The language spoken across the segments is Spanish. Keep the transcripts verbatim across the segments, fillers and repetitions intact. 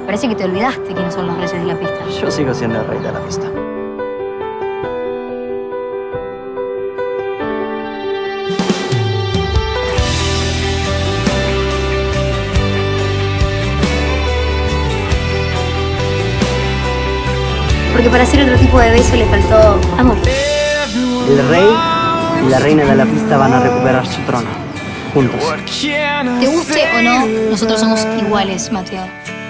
Parece que te olvidaste quiénes son los reyes de la pista. Yo sigo siendo el rey de la pista. Porque para hacer otro tipo de beso le faltó amor. El rey y la reina de la pista van a recuperar su trono. Juntos. Te guste o no, nosotros somos iguales, Mateo.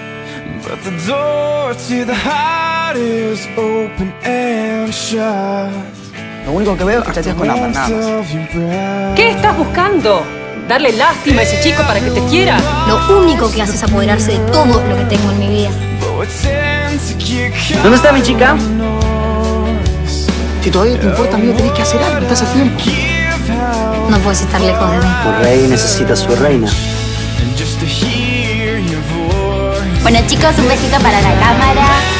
Lo único que veo es que chateas con ambas, nada más. ¿Qué estás buscando? ¿Darle lástima a ese chico para que te quiera? Lo único que hace es apoderarse de todo lo que tengo en mi vida. ¿Dónde está mi chica? Si todavía te importa, amigo, tenés que hacer algo. Estás a tiempo. No puedes estar lejos de mí. Un rey necesita a su reina. Bueno, chicos, un besito para la cámara.